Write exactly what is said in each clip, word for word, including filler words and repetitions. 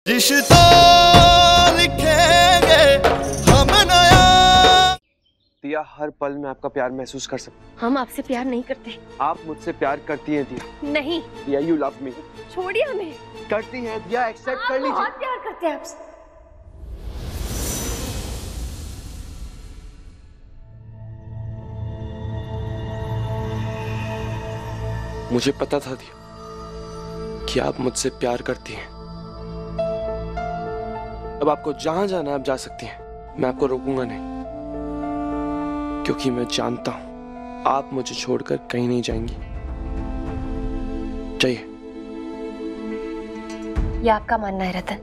रिश्ता लिखेंगे हम नया। दिया, हर पल में आपका प्यार महसूस कर सकता। हम आपसे प्यार नहीं करते। आप मुझसे प्यार करती हैं दिया। नहीं। दिया, यू लव मी। छोड़िए हमें। करती हैं दिया, एक्सेप्ट कर लीजिए। बहुत प्यार करते हैं आपसे। मुझे पता था दिया कि आप मुझसे प्यार करती हैं। अब आपको जहां जाना है आप जा सकती हैं, मैं आपको रोकूंगा नहीं, क्योंकि मैं जानता हूं आप मुझे छोड़कर कहीं नहीं जाएंगी। चाहिए। ये आपका मानना है रतन,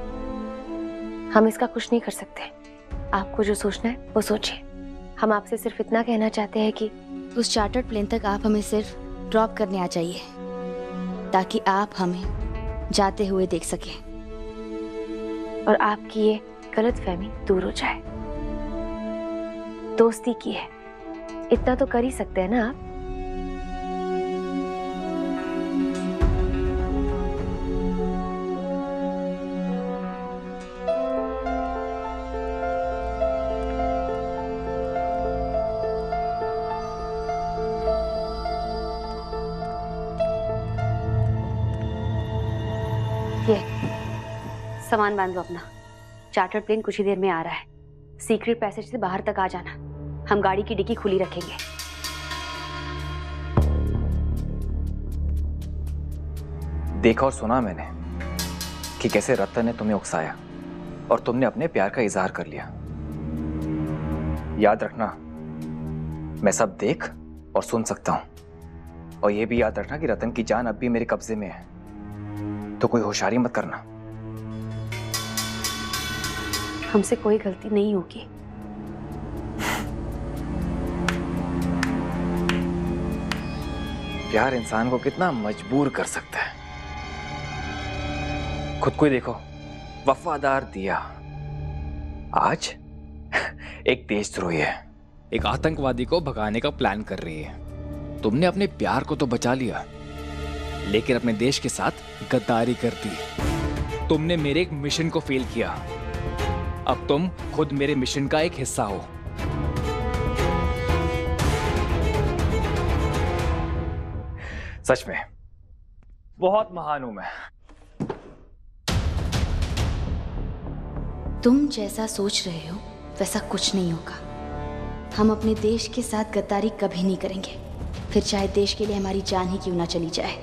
हम इसका कुछ नहीं कर सकते। आपको जो सोचना है वो सोचिए। हम आपसे सिर्फ इतना कहना चाहते हैं कि उस चार्टर्ड प्लेन तक आप हमें सिर्फ ड्रॉप करने आ जाइए, ताकि आप हमें जाते हुए देख सकें और आपकी ये गलतफहमी दूर हो जाए। दोस्ती की है, इतना तो कर ही सकते हैं ना आप। ये सामान बांध लो अपना, चार्टर्ड प्लेन कुछ ही देर में आ रहा है। सीक्रेट पैसेज से बाहर तक आ जाना, हम गाड़ी की डिक्की खुली रखेंगे। देखा और सुना मैंने कि कैसे रतन ने तुम्हें उकसाया और तुमने अपने प्यार का इजहार कर लिया। याद रखना, मैं सब देख और सुन सकता हूं, और यह भी याद रखना कि रतन की जान अब भी मेरे कब्जे में है, तो कोई होशियारी मत करना। हमसे कोई गलती नहीं होगी। प्यार इंसान को कितना मजबूर कर सकता है। खुद को ही देखो, वफादार दिया आज एक देशद्रोही है, एक आतंकवादी को भगाने का प्लान कर रही है। तुमने अपने प्यार को तो बचा लिया, लेकिन अपने देश के साथ गद्दारी कर दी। तुमने मेरे एक मिशन को फेल किया, अब तुम खुद मेरे मिशन का एक हिस्सा हो। सच में बहुत महान हूं मैं। तुम जैसा सोच रहे हो वैसा कुछ नहीं होगा। हम अपने देश के साथ गद्दारी कभी नहीं करेंगे, फिर चाहे देश के लिए हमारी जान ही क्यों ना चली जाए।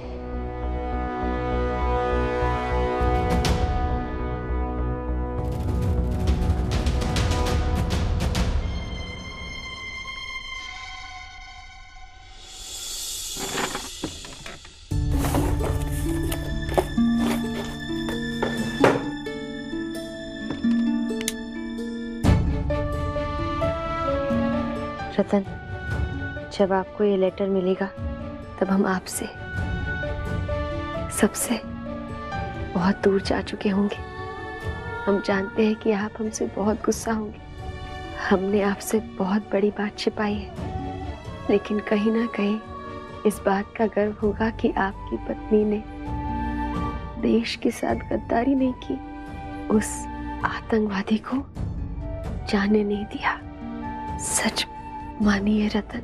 रतन, जब आपको ये लेटर मिलेगा तब हम आपसे सबसे बहुत दूर जा चुके होंगे। हम जानते हैं कि आप हमसे बहुत गुस्सा होंगे। हमने आपसे बहुत बड़ी बात छिपाई है, लेकिन कहीं ना कहीं इस बात का गर्व होगा कि आपकी पत्नी ने देश के साथ गद्दारी नहीं की, उस आतंकवादी को जाने नहीं दिया। सच मानिए रतन,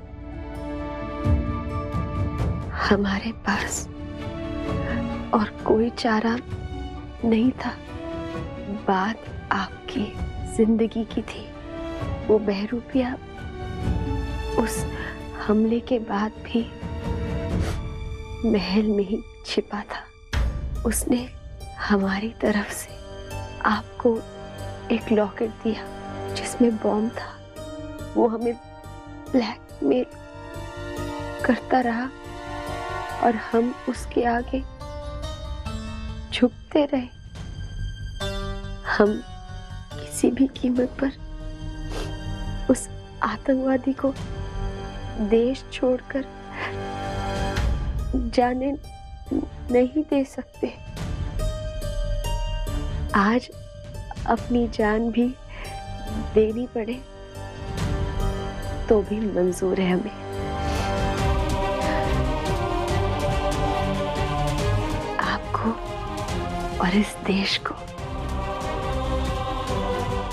हमारे पास और कोई चारा नहीं था। बात आपकी जिंदगी की थी। वो बहरूपिया उस हमले के बाद भी महल में ही छिपा था। उसने हमारी तरफ से आपको एक लॉकेट दिया जिसमें बॉम्ब था। वो हमें ब्लैकमेल करता रहा और हम उसके आगे झुकते रहे। हम किसी भी कीमत पर उस आतंकवादी को देश छोड़कर जाने नहीं दे सकते। आज अपनी जान भी देनी पड़े तो भी मंजूर है हमें। आपको और इस देश को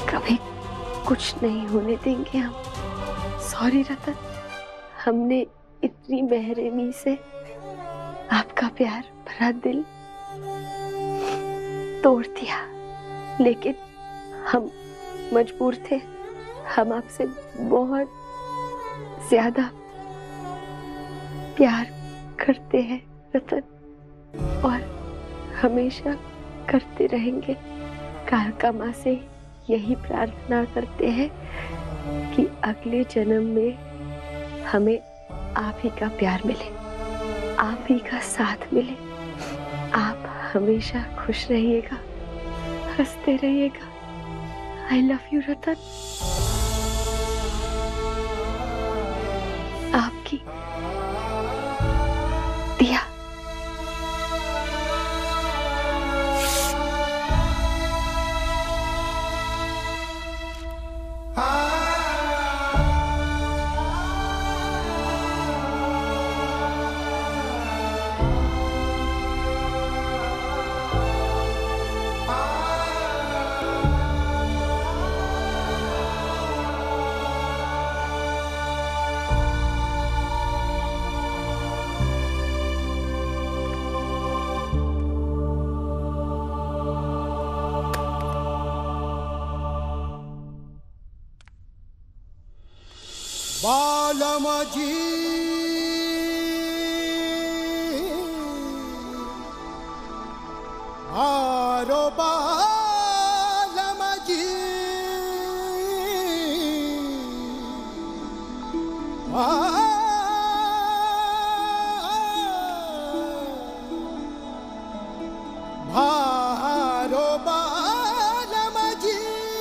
कभी कुछ नहीं होने देंगे हम। सॉरी रतन, हमने इतनी बेरहमी से आपका प्यार भरा दिल तोड़ दिया, लेकिन हम मजबूर थे। हम आपसे बहुत ज्यादा प्यार करते हैं रतन, और हमेशा करते रहेंगे। कालका माँ से यही प्रार्थना करते हैं कि अगले जन्म में हमें आप ही का प्यार मिले, आप ही का साथ मिले। आप हमेशा खुश रहिएगा, हंसते रहिएगा। I love you Ratan. आपकी दिया। बालमजी आरो बालमजी भारो बालमजी।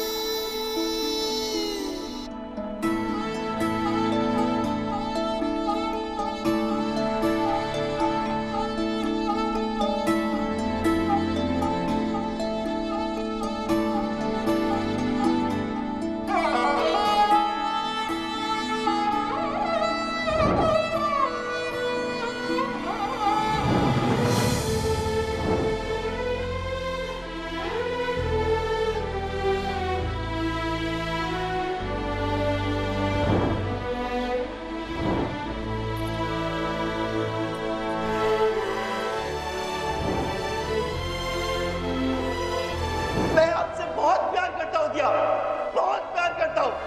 मैं आपसे बहुत प्यार करता हूँ दिया, बहुत प्यार करता हूँ।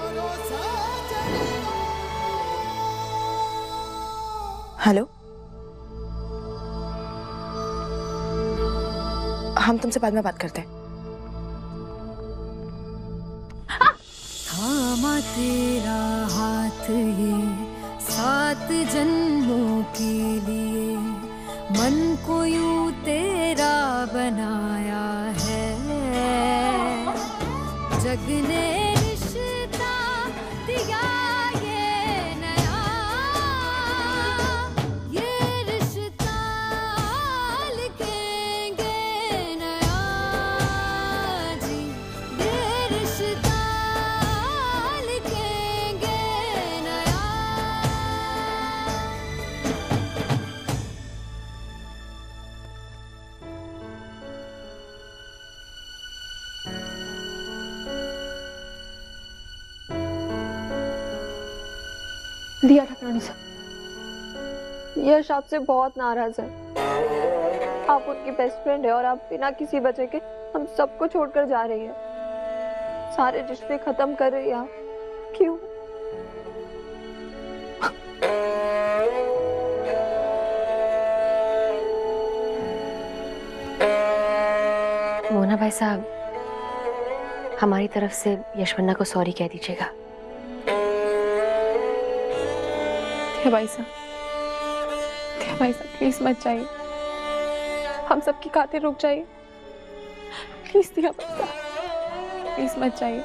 हेलो, हम तुमसे बाद में बात करते हैं। थामा तेरा हाथ ये सात जन्मों के लिए, मन को यूं तेरा बनाया है। जग ने रिश्ता दिया ये नया, ये रिश्ता लिखेंगे नया जी, ये रिश्ता लिखेंगे नया। दिया ठकरानी साहब, यश आपसे बहुत नाराज है। आप उनकी बेस्ट फ्रेंड है और आप बिना किसी वजह के हम सबको छोड़कर जा रही है। सारे रिश्ते खत्म कर रही है आप, क्यों? मोना भाई साहब, हमारी तरफ से यशवन्ना को सॉरी कह दीजिएगा। भाई साहब, भाई साहब प्लीज मत जाइए, हम सबकी खातिर रुक जाइए प्लीज। दिया भाई साहब प्लीज मत जाइए।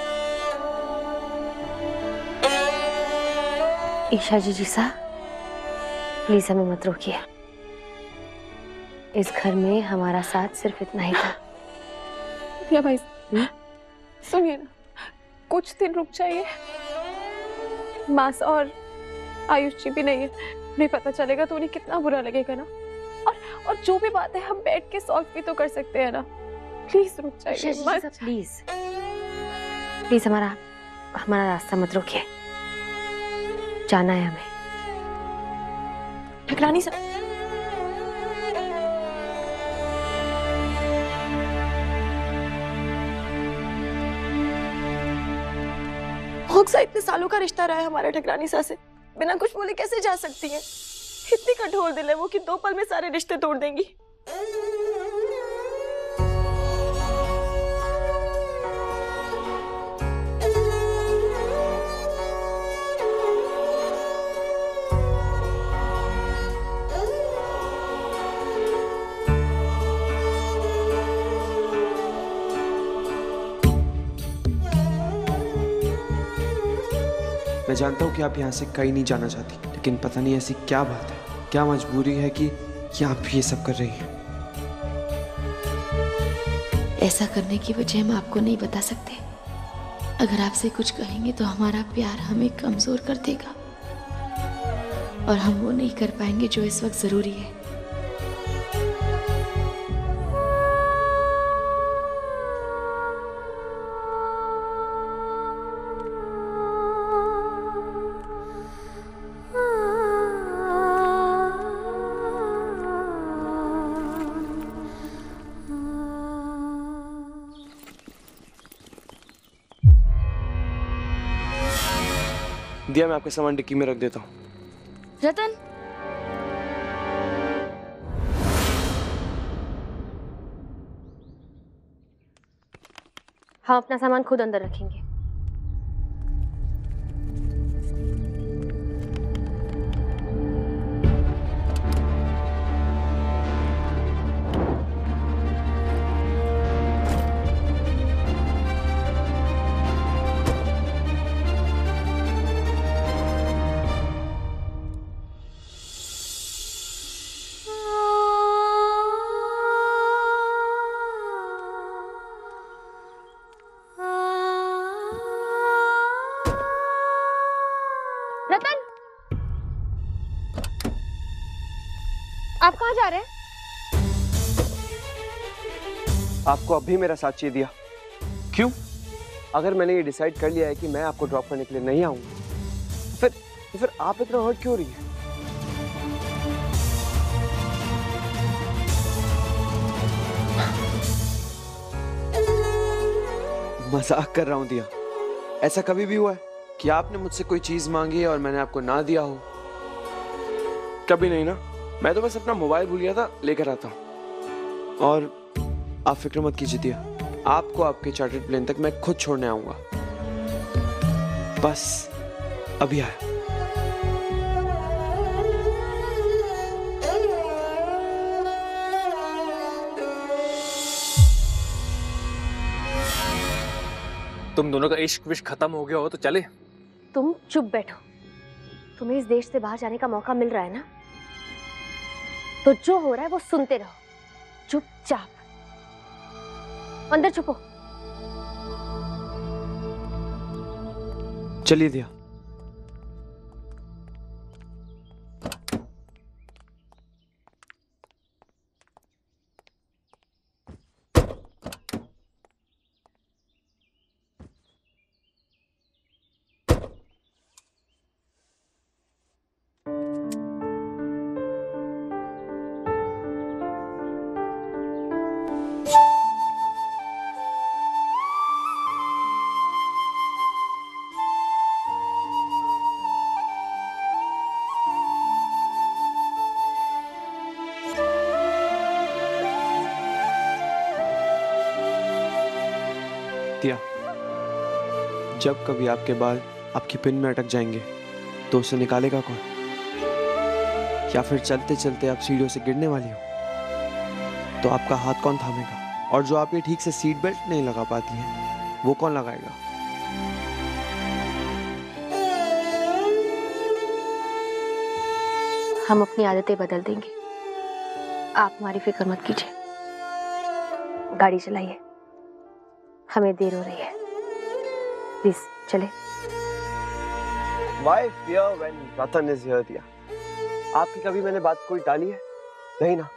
ईशा जी जी साहब प्लीज हमें मत रोकिए। इस घर में हमारा साथ सिर्फ इतना ही था। दिया भाई सुनिए ना, कुछ दिन रुक जाइए। मास और आयुष जी भी नहीं है, उन्हें पता चलेगा तो उन्हें कितना बुरा लगेगा ना। और और जो भी बात है हम बैठ के सॉल्व भी तो कर सकते हैं ना। प्लीज रुक जाइए। प्लीज प्लीज हमारा हमारा रास्ता मत रोकिए, जाना है हमें। ठकरानी सर, होक्सा इतने सालों का रिश्ता रहा है हमारा ठकरानी सा से, बिना कुछ बोले कैसे जा सकती है? इतनी कठोर दिल है वो कि दो पल में सारे रिश्ते तोड़ देंगी। मैं जानता हूँ कि आप यहाँ से कहीं नहीं जाना चाहती, लेकिन पता नहीं ऐसी क्या बात है, क्या मजबूरी है कि, कि आप ये सब कर रही हैं। ऐसा करने की वजह हम आपको नहीं बता सकते। अगर आपसे कुछ कहेंगे तो हमारा प्यार हमें कमजोर कर देगा और हम वो नहीं कर पाएंगे जो इस वक्त जरूरी है। दिया, मैं आपका सामान डिक्की में रख देता हूँ। रतन, हम अपना सामान खुद अंदर रखेंगे। रतन, आप कहाँ जा रहे हैं? आपको अभी मेरा साथ चाहिए दिया। क्यों? अगर मैंने ये डिसाइड कर लिया है कि मैं आपको ड्रॉप करने के लिए नहीं आऊंगा, फिर फिर आप इतना हर्ट क्यों हो रही हैं? मजाक कर रहा हूं दिया। ऐसा कभी भी हुआ है कि आपने मुझसे कोई चीज मांगी और मैंने आपको ना दिया हो? कभी नहीं ना। मैं तो बस अपना मोबाइल भूल गया था, लेकर आता हूं। और आप फिक्र मत कीजिए दिया, आपको आपके चार्टर्ड प्लेन तक मैं खुद छोड़ने आऊंगा। बस अभी आया। तुम दोनों का इश्क विश्क खत्म हो गया हो तो चले। तुम चुप बैठो। तुम्हें इस देश से बाहर जाने का मौका मिल रहा है ना, तो जो हो रहा है वो सुनते रहो चुपचाप। अंदर छुपो। चलिए दिया। दिया, जब कभी आपके बाल आपकी पिन में अटक जाएंगे तो उसे निकालेगा कौन? या फिर चलते चलते आप सीढ़ियों से गिरने वाली हो तो आपका हाथ कौन थामेगा? और जो आप ये ठीक से सीट बेल्ट नहीं लगा पाती है वो कौन लगाएगा? हम अपनी आदतें बदल देंगे, आप हमारी फिक्र मत कीजिए। गाड़ी चलाइए, हमें देर हो रही है। प्लीज चले। Why fear when Ratan is here, दिया? आपकी कभी मैंने बात कोई टाली है? नहीं ना।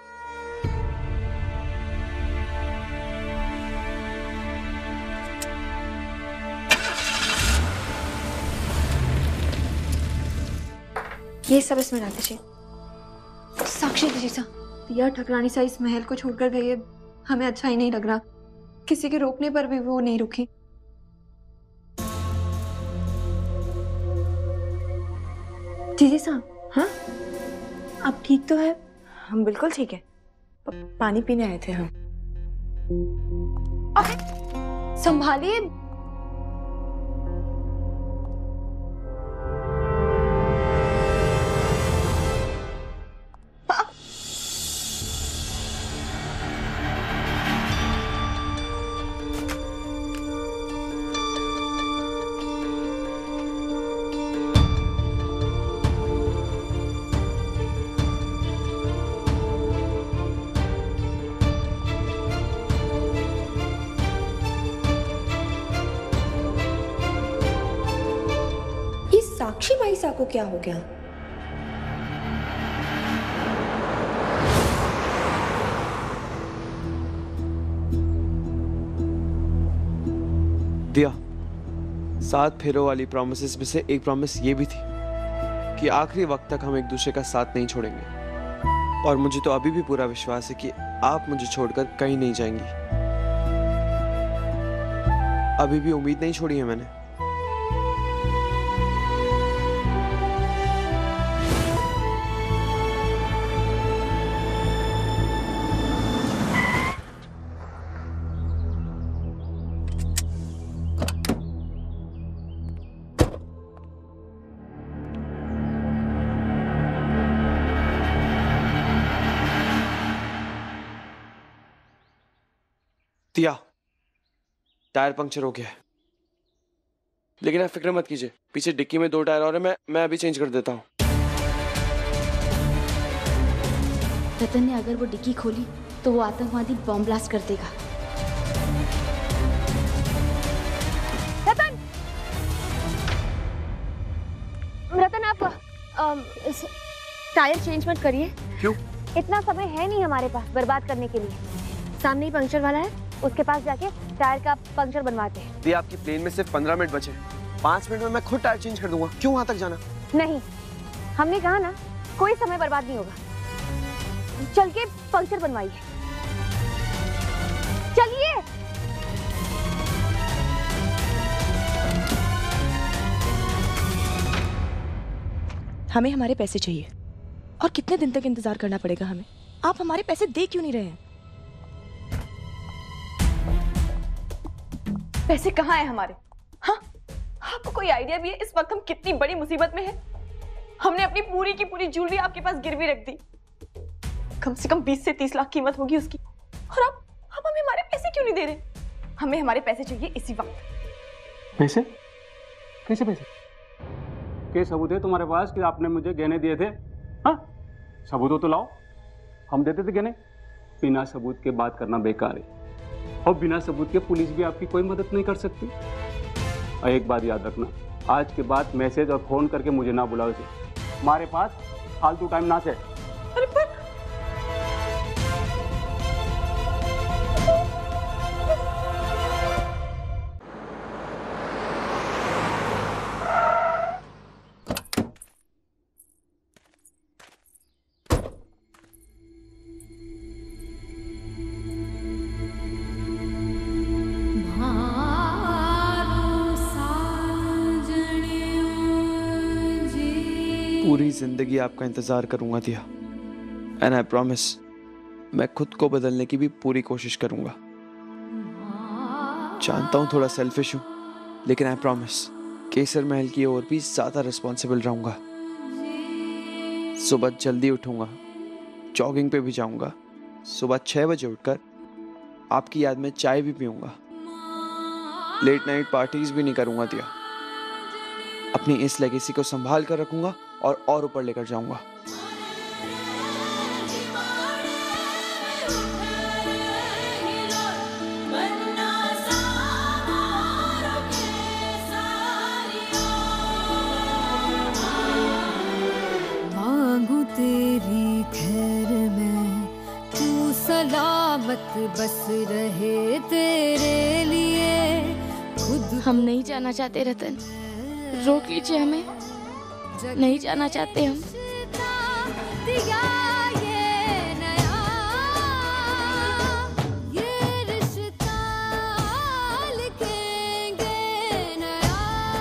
ये सब इसमें डाल दीजिए। साक्षी दीजिए सा। दिया ठकरानी सा इस महल को छोड़कर गई है, हमें अच्छा ही नहीं लग रहा। किसी के रोकने पर भी वो नहीं रुकी। दीदी साहब, हाँ आप ठीक तो है? हम बिल्कुल ठीक है, पानी पीने आए थे हम। संभालिए। साक्षी भाई साहब को क्या हो गया? दिया, सात फेरों वाली प्रॉमिसेस में से एक प्रॉमिस ये भी थी कि आखिरी वक्त तक हम एक दूसरे का साथ नहीं छोड़ेंगे। और मुझे तो अभी भी पूरा विश्वास है कि आप मुझे छोड़कर कहीं नहीं जाएंगी। अभी भी उम्मीद नहीं छोड़ी है मैंने। दिया, टायर पंक्चर हो गया है, लेकिन आप फिक्र मत कीजिए, पीछे डिक्की में दो टायर और है, मैं मैं अभी चेंज कर देता हूँ। रतन ने अगर वो डिक्की खोली तो वो आतंकवादी बॉम्ब ब्लास्ट कर देगा। रतन, रतन आप अम, टायर चेंज मत करिए। क्यों? इतना समय है नहीं हमारे पास बर्बाद करने के लिए। सामने ही पंक्चर वाला है, उसके पास जाके टायर का पंक्चर बनवाते हैं। दिया, आपकी प्लेन में सिर्फ पंद्रह मिनट बचे, पाँच मिनट में मैं खुद टायर चेंज कर दूंगा। क्यों वहां तक जाना? नहीं, हमने कहा ना कोई समय बर्बाद नहीं होगा। चल के पंक्चर बनवाइए, चलिए। हमें हमारे पैसे चाहिए। और कितने दिन तक इंतजार करना पड़ेगा हमें? आप हमारे पैसे दे क्यों नहीं रहे हैं? पैसे कहाँ हैं हमारे? हाँ, आपको कोई आइडिया भी है इस वक्त हम कितनी बड़ी मुसीबत में हैं? हमने अपनी पूरी की पूरी ज्वेलरी आपके पास गिरवी रख दी। कम से कम बीस से तीस लाख कीमत होगी उसकी। और आप आप हमें हमारे पैसे क्यों नहीं दे रहे? हमें हमारे पैसे चाहिए इसी वक्त। पैसे? कैसे पैसे? क्या सबूत है तुम्हारे पास कि आपने मुझे गहने दिए थे? हाँ, सबूत हो तो लाओ, हम देते थे गहने। बिना सबूत के बात करना बेकार है, और बिना सबूत के पुलिस भी आपकी कोई मदद नहीं कर सकती। और एक बात याद रखना, आज के बाद मैसेज और फोन करके मुझे ना बुलाओ। हमारे पास फालतू टाइम ना से। अरे पर पूरी जिंदगी आपका इंतजार करूंगा दिया, एंड आई प्रॉमिस मैं खुद को बदलने की भी पूरी कोशिश करूंगा। जानता हूं थोड़ा सेल्फिश हूं, लेकिन आई प्रॉमिस केसर महल की ओर भी ज्यादा रिस्पॉन्सिबल रहूंगा। सुबह जल्दी उठूंगा, जॉगिंग पे भी जाऊंगा, सुबह छह बजे उठकर आपकी याद में चाय भी पीऊंगा, लेट नाइट पार्टीज भी नहीं करूंगा दिया। अपनी इस लेगेसी को संभाल कर रखूंगा और और ऊपर लेकर जाऊंगा। मांगू तेरी खैर में, तू सलामत बस रहे तेरे लिए। खुद हम नहीं जाना चाहते रतन, रोक लीजिए हमें, नहीं जाना चाहते हम। दिया ये नया, ये रिश्ता लिखेंगे नया।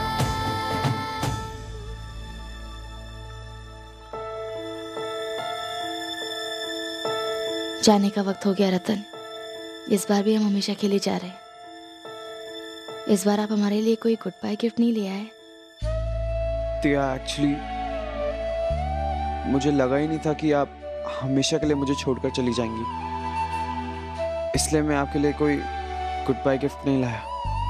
जाने का वक्त हो गया रतन। इस बार भी हम हमेशा के लिए जा रहे हैं। इस बार आप हमारे लिए कोई गुड बाय गिफ्ट नहीं ले आए? दिया, एक्चुअली मुझे लगा ही नहीं था कि आप हमेशा के लिए मुझे छोड़कर चली जाएंगी, इसलिए मैं आपके लिए कोई गुड बाय गिफ्ट नहीं लाया।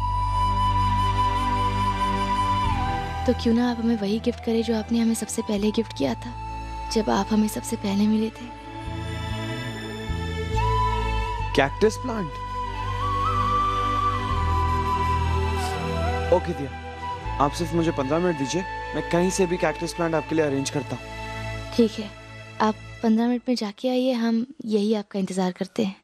तो क्यों ना आप हमें वही गिफ्ट करें जो आपने हमें सबसे पहले गिफ्ट किया था, जब आप हमें सबसे पहले मिले थे। Cactus plant. ओके दिया, आप सिर्फ मुझे पंद्रह मिनट दीजिए, मैं कहीं से भी कैक्टस प्लांट आपके लिए अरेंज करता हूँ। ठीक है, आप पंद्रह मिनट में जाके आइए, हम यही आपका इंतजार करते हैं।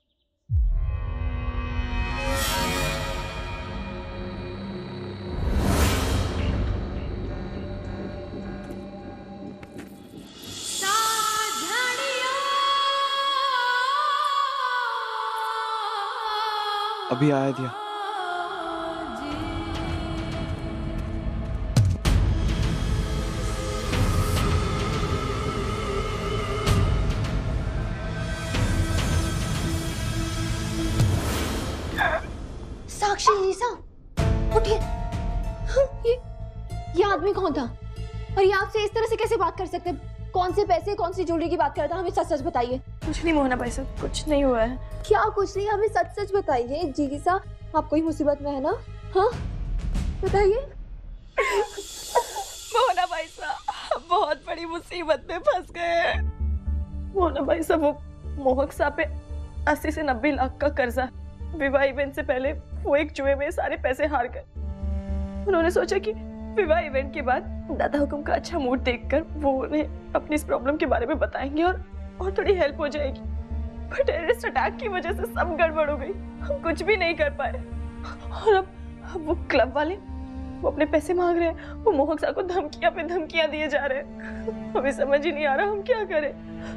अभी आया दिया। साक्षी जी सा उठिए। ये ये आदमी कौन था और ये आपसे इस तरह से कैसे बात कर सकते? कौन से पैसे, कौन सी ज्वेलरी की बात कर रहा था? हमें सच सच बताइए। कुछ नहीं मोहना भाई साहब, कुछ नहीं हुआ है। क्या कुछ नहीं? हमें सच सच बताइए। जी सा, आप कोई मुसीबत में है ना? हाँ बताइए। मोहना भाई साहब बहुत बड़ी मुसीबत में फंस गए। मोहना भाई साहब, वो मोहक साहब पे अस्सी से नब्बे लाख का कर्जा। विवाह इवेंट से पहले वो एक जुए में सारे पैसे हार गए। उन्होंने सोचा कि विवाह इवेंट के बाद दादा हुकुम का अच्छा मूड देखकर वो उन्हें अपनी इस प्रॉब्लम के बारे में बताएंगे और और थोड़ी हेल्प हो जाएगी। पर टेररिस्ट अटैक की वजह से सब गड़बड़ हो गई, हम कुछ भी नहीं कर पाए। और अब, अब वो क्लब वाले वो अपने पैसे मांग रहे हैं, वो मोहक साहब को धमकियां पे धमकियां दिए जा रहे हैं। हमें समझ ही नहीं आ रहा हम क्या करें।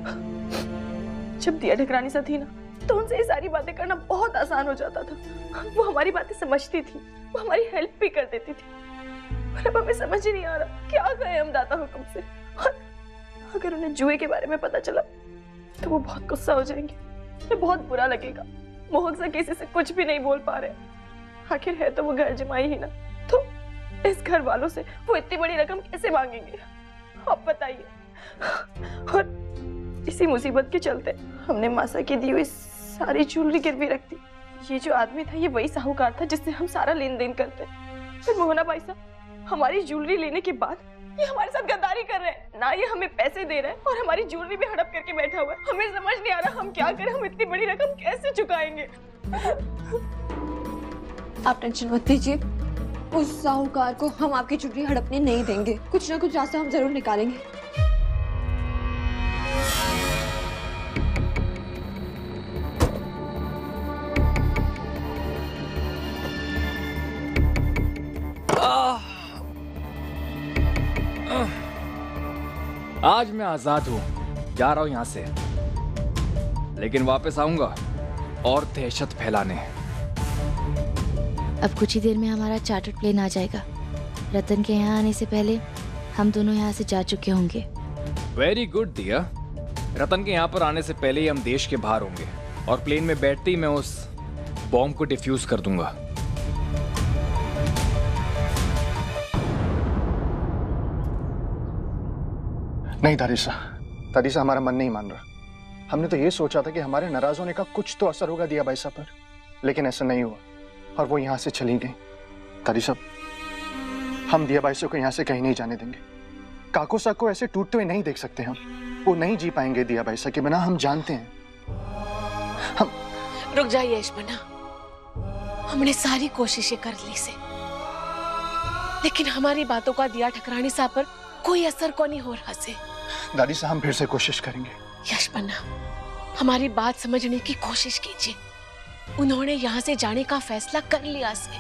जब दिया ठकरानी सा थी ना, तो उनसे ये सारी बातें करना बहुत आसान हो जाता था। वो हमारी बातें समझती थी, वो हमारी हेल्प भी कर देती थी। पर अब हमें समझ ही नहीं आ रहा क्या कहें हम दाता हुकुम से। और अगर उन्हें जुए के बारे में पता चला तो वो बहुत गुस्सा हो जाएंगे, उन्हें बहुत बुरा लगेगा। मोहक से किसी से कुछ भी नहीं बोल पा रहे, आखिर है तो वो घर जमाई ही ना। तो इस घर वालों से वो इतनी बड़ी रकम कैसे मांगेंगे, आप बताइए। और इसी मुसीबत के चलते हमने मासा की दी हुई सारी ज्वेलरी गिरवी रख दी। ये जो आदमी था, ये वही साहूकार था जिससे हम सारा लेन देन करते। फिर मोहना भाई साहब, हमारी ज्वेलरी लेने के बाद ये हमारे साथ गद्दारी कर रहे हैं। ना ये हमें पैसे दे रहे हैं और हमारी ज्वेलरी भी हड़प करके बैठा हुआ है। हमें समझ नहीं आ रहा हम क्या करें, हम इतनी बड़ी रकम कैसे चुकाएंगे। आप टेंशन मत लीजिए, उस साहूकार को हम आपकी ज्वेलरी हड़पने नहीं देंगे। कुछ ना कुछ रास्ता हम जरूर निकालेंगे। आज मैं आजाद हूं, जा रहा हूं यहां से, लेकिन वापस आऊंगा और दहशत फैलाने। अब कुछ ही देर में हमारा चार्टर्ड प्लेन आ जाएगा। रतन के यहाँ आने से पहले हम दोनों यहाँ से जा चुके होंगे। वेरी गुड दिया। रतन के यहाँ पर आने से पहले ही हम देश के बाहर होंगे और प्लेन में बैठते ही मैं उस बॉम्ब को डिफ्यूज कर दूंगा। नहीं दादिसा, दादिसा हमारा मन नहीं मान रहा। हमने तो ये सोचा था कि हमारे नाराज होने का कुछ तो असर होगा दिया बाईसा पर, लेकिन ऐसा नहीं हुआ और वो यहाँ से चली गई। दादिसा, हम दिया बाईसा को यहाँ से कहीं नहीं जाने देंगे। काको साहब को ऐसे टूटते हुए नहीं देख सकते हम। वो नहीं जी पाएंगे दिया बाईसा के बिना, हम जानते हैं। हम रुक जाइए यशमना, हमने सारी कोशिशें कर ली से, लेकिन हमारी बातों का दिया ठकरानी साहब पर कोई असर को नहीं हो रहा से। दादी साहब हम फिर से कोशिश करेंगे। यशमना, हमारी बात समझने की कोशिश कीजिए। उन्होंने यहाँ से जाने का फैसला कर लिया से।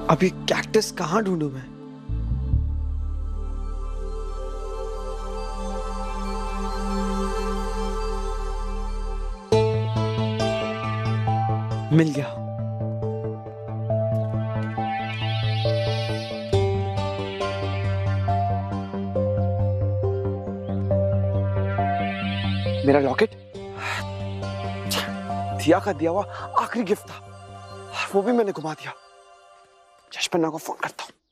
अभी कैक्टस कहाँ ढूंढूं मैं? मिल गया। मेरा लॉकेट दिया का दिया हुआ आखिरी गिफ्ट था, और वो भी मैंने घुमा दिया। यशपन्ना को फोन करता हूँ।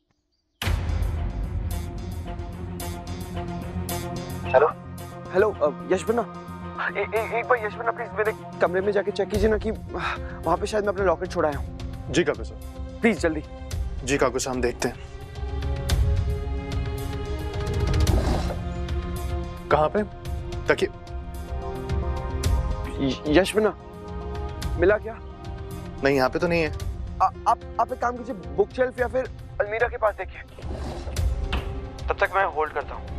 हेलो हेलो यशपन्ना, ए, ए, एक बार यशपन्ना प्लीज मेरे कमरे में जाके चेक कीजिए ना कि वहां पे शायद मैं अपना लॉकेट छोड़ा हूँ। जी काकू साहब। प्लीज जल्दी। जी काकू साहब, हम देखते हैं। कहाँ पे? तकिए। यशपन्ना मिला क्या? नहीं, यहाँ पे तो नहीं है। आ, आप आप एक काम कीजिए, बुक शेल्फ या फिर अलमीरा के पास देखिए। तब तक मैं होल्ड करता हूँ।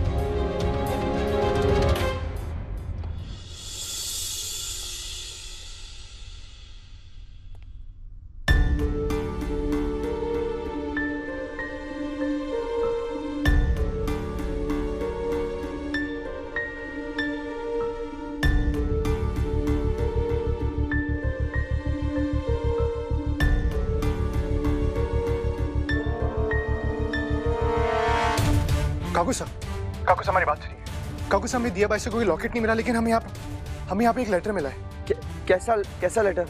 काकू साहब, काकू साहब हमारी बात सुनिए। काकू साहब, हमें दिया बाई से कोई लॉकेट नहीं मिला, लेकिन हमें यहाँ हमें यहाँ पे एक लेटर मिला है। कैसा कैसा लेटर?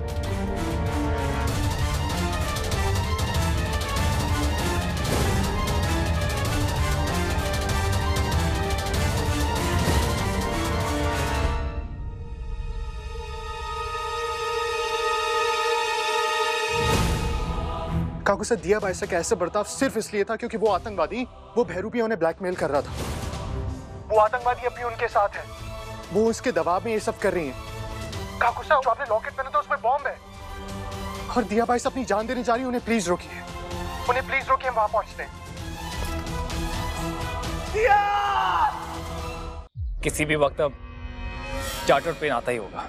काकू साहब, दिया बाई से का ऐसा बर्ताव सिर्फ इसलिए था क्योंकि वो आतंकवादी, वो बहरूपिया उन्हें ब्लैकमेल कर रहा था। वो आतंकवादी अभी उनके साथ है, वो उसके दबाव में ये सब कर रही हैं। काकू साहब, जो आपने लॉकेट पहना था उसमें बॉम्ब है, और दिया बाई से अपनी जान देने जा रही है। उन्हें प्लीज रोकिए, उन्हें प्लीज रोकिए, हम वहां पहुंचते हैं। दिया! किसी भी वक्त अब चार्टर प्लेन आता ही होगा।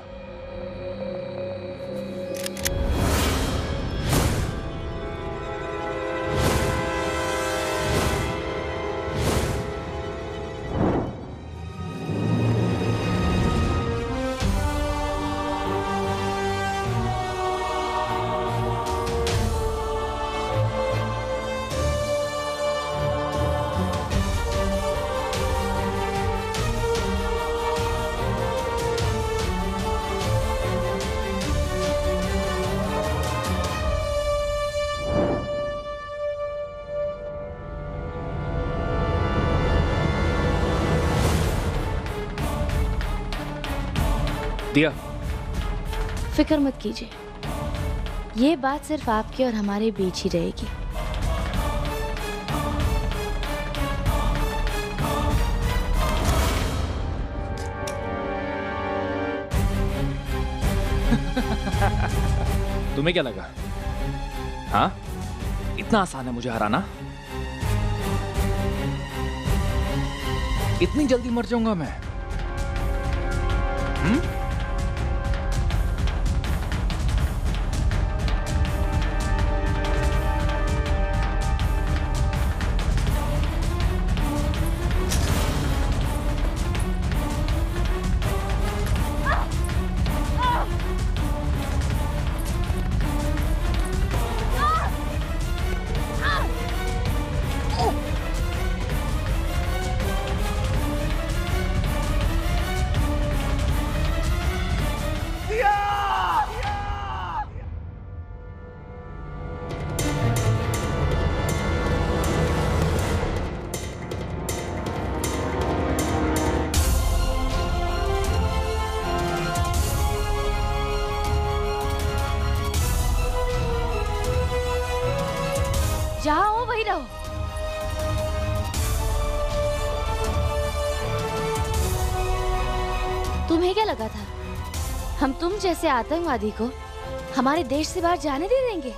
दिया, फिक्र मत कीजिए, ये बात सिर्फ आपके और हमारे बीच ही रहेगी। तुम्हें क्या लगा? हाँ, इतना आसान है मुझे हराना? इतनी जल्दी मर जाऊंगा मैं? हम्म? जहाँ हो वही रहो। तुम्हें क्या लगा था हम तुम जैसे आतंकवादी को हमारे देश से बाहर जाने दे देंगे?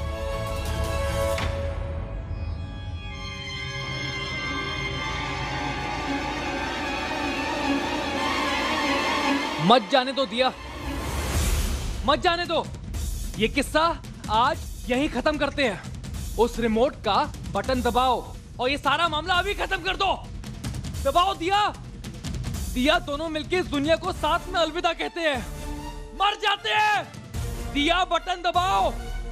मत जाने दो दिया, मत जाने दो। ये किस्सा आज यहीं खत्म करते हैं। उस रिमोट का बटन दबाओ और ये सारा मामला अभी खत्म कर दो। दबाओ दिया। दिया, दोनों मिलके इस दुनिया को साथ में अलविदा कहते हैं, मर जाते हैं। दिया, बटन दबाओ।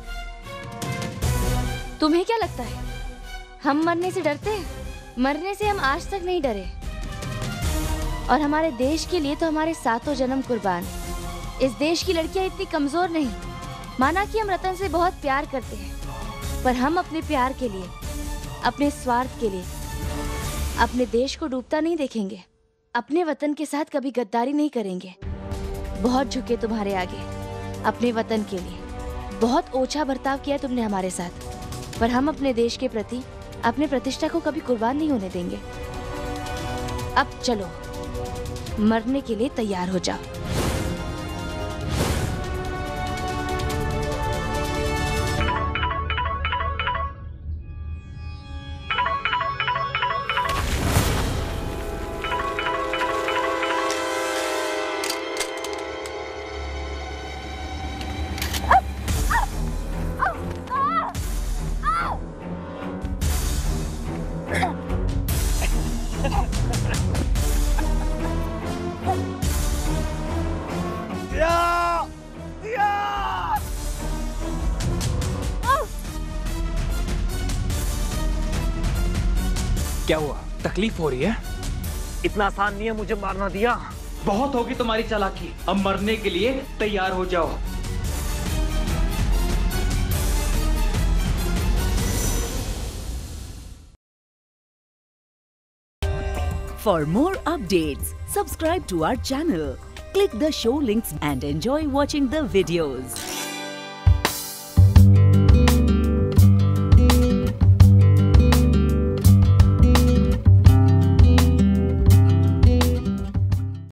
तुम्हें क्या लगता है हम मरने से डरते हैं? मरने से हम आज तक नहीं डरे, और हमारे देश के लिए तो हमारे सातों जन्म कुर्बान। इस देश की लड़कियां इतनी कमजोर नहीं। माना कि हम रतन से बहुत प्यार करते हैं, पर हम अपने प्यार के लिए, अपने स्वार्थ के लिए अपने देश को डूबता नहीं देखेंगे। अपने वतन के साथ कभी गद्दारी नहीं करेंगे। बहुत झुके तुम्हारे आगे अपने वतन के लिए। बहुत ओछा बर्ताव किया तुमने हमारे साथ, पर हम अपने देश के प्रति अपने प्रतिष्ठा को कभी कुर्बान नहीं होने देंगे। अब चलो, मरने के लिए तैयार हो जाओ। क्या हुआ? तकलीफ हो रही है? इतना आसान नहीं है मुझे मारना दिया। बहुत होगी तुम्हारी चालाकी। अब मरने के लिए तैयार हो जाओ। For more updates, subscribe to our channel, click the show links and enjoy watching the videos.